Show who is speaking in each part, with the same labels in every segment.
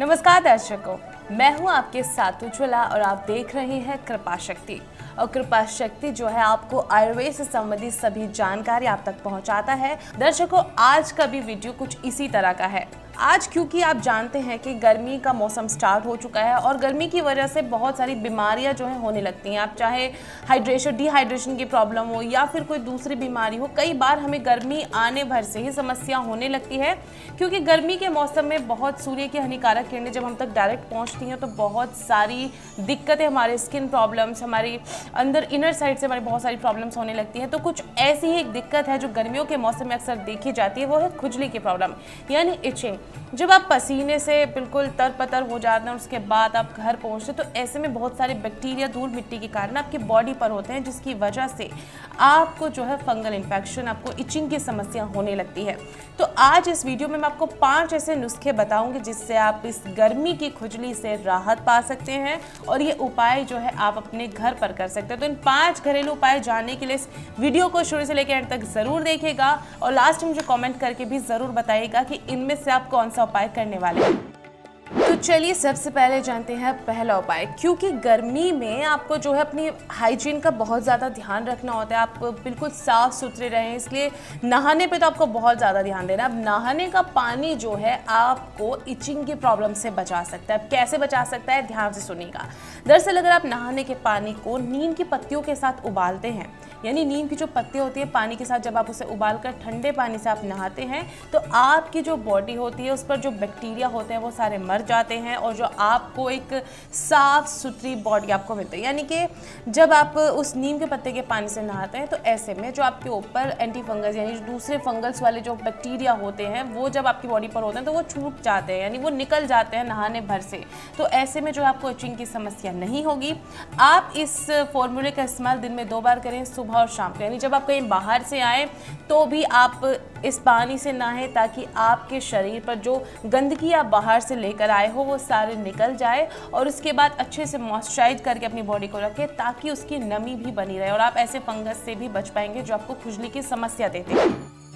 Speaker 1: नमस्कार दर्शकों, मैं हूं आपके साथ उज्ज्वला और आप देख रहे हैं कृपा शक्ति। और कृपा शक्ति जो है आपको आयुर्वेद से संबंधित सभी जानकारी आप तक पहुंचाता है। दर्शकों, आज का भी वीडियो कुछ इसी तरह का है। आज क्योंकि आप जानते हैं कि गर्मी का मौसम स्टार्ट हो चुका है और गर्मी की वजह से बहुत सारी बीमारियां जो है होने लगती हैं। आप चाहे डिहाइड्रेशन की प्रॉब्लम हो या फिर कोई दूसरी बीमारी हो, कई बार हमें गर्मी आने भर से ही समस्या होने लगती है, क्योंकि गर्मी के मौसम में बहुत सूर्य की हानिकारक किरणें जब हम तक डायरेक्ट पहुंचती हैं तो बहुत सारी दिक्कतें, हमारे स्किन प्रॉब्लम्स, हमारी अंदर इनर साइड से हमारी बहुत सारी प्रॉब्लम्स होने लगती हैं। तो कुछ ऐसी ही एक दिक्कत है जो गर्मियों के मौसम में अक्सर देखी जाती है, वो है खुजली की प्रॉब्लम यानी इचिंग। जब आप पसीने से बिल्कुल तरपतर हो जाते हैं और उसके बाद आप घर पहुंचते तो ऐसे में बहुत सारे बैक्टीरिया धूल मिट्टी के कारण आपकी बॉडी पर होते हैं, जिसकी वजह से आपको जो है फंगल इन्फेक्शन, आपको इचिंग की समस्या होने लगती है। तो आज इस वीडियो में मैं आपको 5 ऐसे नुस्खे बताऊंगी जिससे आप इस गर्मी की खुजली से राहत पा सकते हैं और ये उपाय जो है आप अपने घर पर कर सकते हैं। तो इन 5 घरेलू उपाय जानने के लिए इस वीडियो को शुरू से लेकर अंत तक जरूर देखिएगा और लास्ट में मुझे कमेंट करके भी जरूर बताइएगा कि इनमें से आप कौन सा उपाय करने वाले हैं। तो चलिए सबसे पहले जानते हैं पहला उपाय। क्योंकि गर्मी में आपको जो है अपनी हाइजीन का बहुत ज़्यादा ध्यान रखना होता है, आप बिल्कुल साफ़ सुथरे रहें, इसलिए नहाने पे तो आपको बहुत ज़्यादा ध्यान देना है। अब नहाने का पानी जो है आपको इचिंग की प्रॉब्लम से बचा सकता है। अब कैसे बचा सकता है, ध्यान से सुनिएगा। दरअसल अगर आप नहाने के पानी को नीम की पत्तियों के साथ उबालते हैं, यानी नीम की जो पत्तियाँ होती है पानी के साथ जब आप उसे उबालकर ठंडे पानी से आप नहाते हैं तो आपकी जो बॉडी होती है उस पर जो बैक्टीरिया होते हैं वो सारे मर जाते हैं और जो आपको एक साफ़ सुथरी बॉडी आपको मिलती है। यानी कि जब आप उस नीम के पत्ते के पानी से नहाते हैं तो ऐसे में जो आपके ऊपर एंटी फंगस यानी दूसरे फंगल्स वाले जो बैक्टीरिया होते हैं वो जब आपकी बॉडी पर होते हैं तो वो छूट जाते हैं, यानी वो निकल जाते हैं नहाने भर से। तो ऐसे में जो आपको इचिंग की समस्या नहीं होगी। आप इस फॉर्मूले का इस्तेमाल दिन में 2 बार करें, सुबह और शाम को। यानी जब आप कहीं बाहर से आए तो भी आप इस पानी से नहाएं ताकि आपके शरीर पर जो गंदगी आप बाहर से लेकर आए हो वो सारे निकल जाए और उसके बाद अच्छे से मॉइस्चराइज करके अपनी बॉडी को रखें ताकि उसकी नमी भी बनी रहे और आप ऐसे फंगस से भी बच पाएंगे जो आपको खुजली की समस्या देते हैं।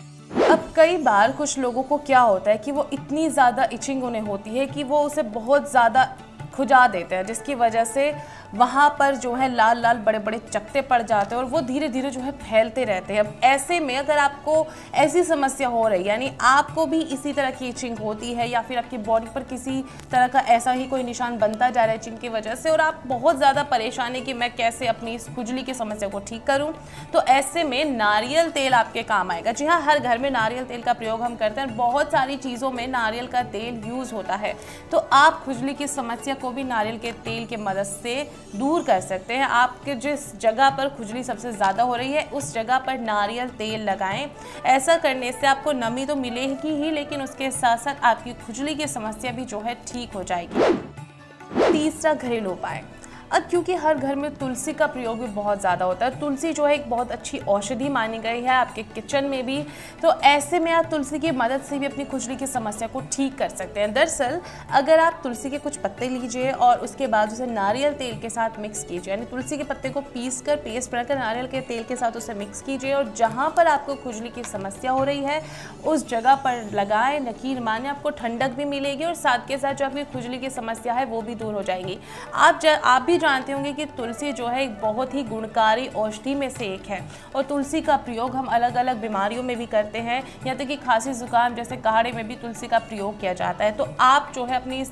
Speaker 1: अब कई बार कुछ लोगों को क्या होता है कि वो इतनी ज़्यादा इचिंग उन्हें होती है कि वो उसे बहुत ज़्यादा खुजा देते हैं, जिसकी वजह से वहाँ पर जो है लाल लाल बड़े बड़े चकत्ते पड़ जाते हैं और वो धीरे धीरे जो है फैलते रहते हैं। अब ऐसे में अगर आपको ऐसी समस्या हो रही है, यानी आपको भी इसी तरह की इचिंग होती है या फिर आपकी बॉडी पर किसी तरह का ऐसा ही कोई निशान बनता जा रहा है इचिंग की वजह से और आप बहुत ज़्यादा परेशान है कि मैं कैसे अपनी इस खुजली की समस्या को ठीक करूँ, तो ऐसे में नारियल तेल आपके काम आएगा। जी हाँ, हर घर में नारियल तेल का प्रयोग हम करते हैं, बहुत सारी चीज़ों में नारियल का तेल यूज़ होता है। तो आप खुजली की समस्या को भी नारियल के तेल की मदद से दूर कर सकते हैं। आपके जिस जगह पर खुजली सबसे ज़्यादा हो रही है उस जगह पर नारियल तेल लगाएं। ऐसा करने से आपको नमी तो मिलेगी ही, लेकिन उसके साथ साथ आपकी खुजली की समस्या भी जो है ठीक हो जाएगी। तीसरा घरेलू उपाय। अब क्योंकि हर घर में तुलसी का प्रयोग भी बहुत ज़्यादा होता है, तुलसी जो है एक बहुत अच्छी औषधि मानी गई है आपके किचन में भी, तो ऐसे में आप तुलसी की मदद से भी अपनी खुजली की समस्या को ठीक कर सकते हैं। दरअसल अगर आप तुलसी के कुछ पत्ते लीजिए और उसके बाद उसे नारियल तेल के साथ मिक्स कीजिए, यानी तुलसी के पत्ते को पीस कर पेस्ट बनाकर नारियल के तेल के साथ उसे मिक्स कीजिए और जहाँ पर आपको खुजली की समस्या हो रही है उस जगह पर लगाएं, नकीर माने, आपको ठंडक भी मिलेगी और साथ के साथ जो आपकी खुजली की समस्या है वो भी दूर हो जाएगी। आप भी जानते होंगे कि तुलसी जो है एक बहुत ही गुणकारी औषधि में से एक है और तुलसी का प्रयोग हम अलग अलग बीमारियों में भी करते हैं, यहाँ तक कि खांसी जुकाम जैसे काढ़े में भी तुलसी का प्रयोग किया जाता है। तो आप जो है अपनी इस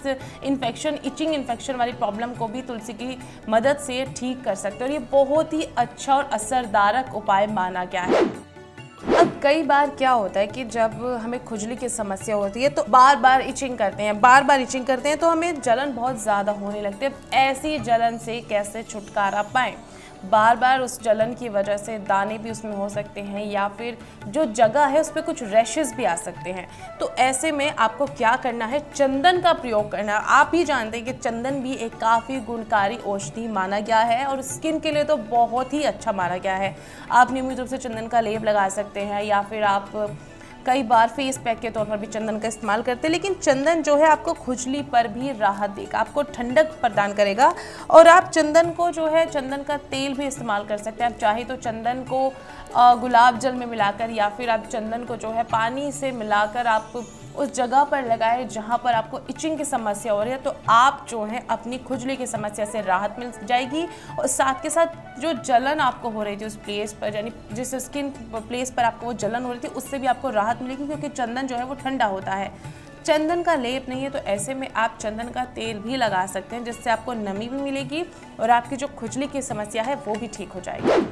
Speaker 1: इचिंग इन्फेक्शन वाली प्रॉब्लम को भी तुलसी की मदद से ठीक कर सकते हैं और ये बहुत ही अच्छा और असरदारक उपाय माना गया है। अब कई बार क्या होता है कि जब हमें खुजली की समस्या होती है तो बार बार इचिंग करते हैं तो हमें जलन बहुत ज़्यादा होने लगती है। ऐसी जलन से कैसे छुटकारा पाएं? बार बार उस जलन की वजह से दाने भी उसमें हो सकते हैं या फिर जो जगह है उस पर कुछ रैशेस भी आ सकते हैं। तो ऐसे में आपको क्या करना है, चंदन का प्रयोग करना है। आप ही जानते हैं कि चंदन भी एक काफ़ी गुणकारी औषधि माना गया है और स्किन के लिए तो बहुत ही अच्छा माना गया है। आप नियमित रूप से चंदन का लेप लगा सकते हैं या फिर आप कई बार फेस पैक के तौर पर भी चंदन का इस्तेमाल करते हैं। लेकिन चंदन जो है आपको खुजली पर भी राहत देगा, आपको ठंडक प्रदान करेगा और आप चंदन को जो है चंदन का तेल भी इस्तेमाल कर सकते हैं। आप चाहे तो चंदन को गुलाब जल में मिलाकर या फिर आप चंदन को जो है पानी से मिलाकर आप उस जगह पर लगाएं जहाँ पर आपको इचिंग की समस्या हो रही है, तो आप जो है अपनी खुजली की समस्या से राहत मिल जाएगी। और साथ के साथ जो जलन आपको हो रही थी उस प्लेस पर, यानी जिस स्किन प्लेस पर आपको वो जलन हो रही थी, उससे भी आपको राहत मिलेगी, क्योंकि चंदन जो है वो ठंडा होता है। चंदन का लेप नहीं है तो ऐसे में आप चंदन का तेल भी लगा सकते हैं, जिससे आपको नमी भी मिलेगी और आपकी जो खुजली की समस्या है वो भी ठीक हो जाएगी।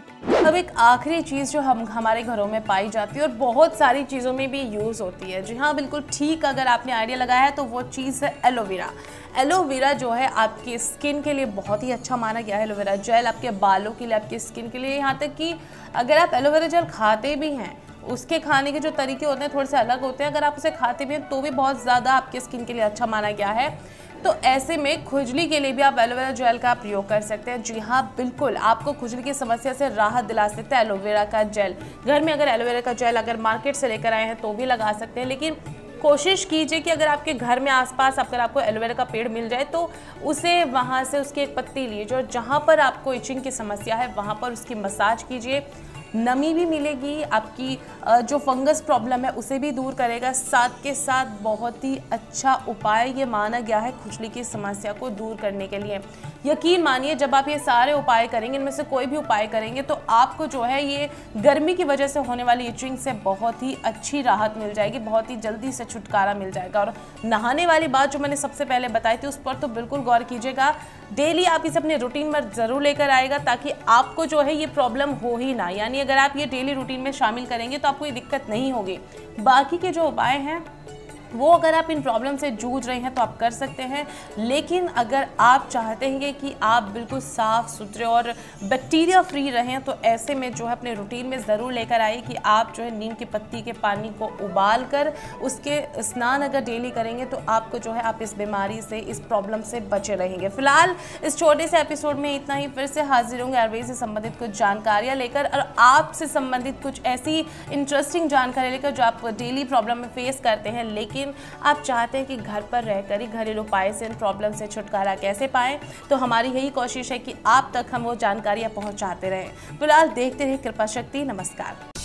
Speaker 1: अब एक आखिरी चीज़ जो हमारे घरों में पाई जाती है और बहुत सारी चीज़ों में भी यूज़ होती है, जी हाँ बिल्कुल ठीक, अगर आपने आइडिया लगाया है तो वो चीज़ है एलोवेरा। एलोवेरा जो है आपकी स्किन के लिए बहुत ही अच्छा माना गया है। एलोवेरा जेल आपके बालों के लिए, आपकी स्किन के लिए, यहाँ तक कि अगर आप एलोवेरा जेल खाते भी हैं, उसके खाने के जो तरीके होते हैं थोड़े से अलग होते हैं, अगर आप उसे खाते भी हैं तो भी बहुत ज़्यादा आपकी स्किन के लिए अच्छा माना गया है। तो ऐसे में खुजली के लिए भी आप एलोवेरा जेल का प्रयोग कर सकते हैं। जी हाँ बिल्कुल, आपको खुजली की समस्या से राहत दिला सकता है एलोवेरा का जेल। घर में अगर एलोवेरा का जेल अगर मार्केट से लेकर आए हैं तो भी लगा सकते हैं, लेकिन कोशिश कीजिए कि अगर आपके घर में आसपास अगर आपको एलोवेरा का पेड़ मिल जाए तो उसे वहाँ से उसकी एक पत्ती लीजिए और जहाँ पर आपको इचिंग की समस्या है वहाँ पर उसकी मसाज कीजिए। नमी भी मिलेगी, आपकी जो फंगस प्रॉब्लम है उसे भी दूर करेगा। साथ के साथ बहुत ही अच्छा उपाय ये माना गया है खुजली की समस्या को दूर करने के लिए। यकीन मानिए जब आप ये सारे उपाय करेंगे, इनमें से कोई भी उपाय करेंगे, तो आपको जो है ये गर्मी की वजह से होने वाली इचिंग से बहुत ही अच्छी राहत मिल जाएगी, बहुत ही जल्दी से छुटकारा मिल जाएगा। और नहाने वाली बात जो मैंने सबसे पहले बताई थी उस पर तो बिल्कुल गौर कीजिएगा, डेली आप इसे अपने रूटीन में ज़रूर लेकर आएगा, ताकि आपको जो है ये प्रॉब्लम हो ही ना। यानी अगर आप ये डेली रूटीन में शामिल करेंगे तो आपको ये दिक्कत नहीं होगी। बाकी के जो उपाय हैं वो अगर आप इन प्रॉब्लम से जूझ रहे हैं तो आप कर सकते हैं, लेकिन अगर आप चाहते हैं कि आप बिल्कुल साफ़ सुथरे और बैक्टीरिया फ्री रहें तो ऐसे में जो है अपने रूटीन में ज़रूर लेकर आइए कि आप जो है नीम की पत्ती के पानी को उबाल कर उसके स्नान अगर डेली करेंगे तो आपको जो है आप इस बीमारी से, इस प्रॉब्लम से बचे रहेंगे। फिलहाल इस छोटे से एपिसोड में इतना ही। फिर से हाजिर होंगे आयुर्वेद से संबंधित कुछ जानकारियाँ लेकर और आपसे संबंधित कुछ ऐसी इंटरेस्टिंग जानकारी लेकर जो आप डेली प्रॉब्लम में फेस करते हैं, लेकिन आप चाहते हैं कि घर पर रहकर ही घरेलू उपाय से इन प्रॉब्लम से छुटकारा कैसे पाएं, तो हमारी यही कोशिश है कि आप तक हम वो जानकारियां पहुंचाते रहें। फिलहाल देखते रहिए कृपा शक्ति। नमस्कार।